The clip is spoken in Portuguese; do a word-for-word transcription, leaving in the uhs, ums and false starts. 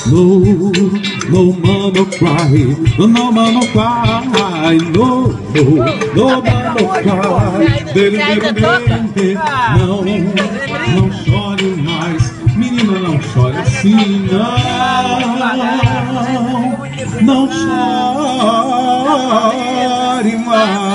No, no man no cry, no, no man no cry, no, no, no man no cry. Dele, dele, dele. Não, não chore mais, menina, não chore assim, não, não chore mais.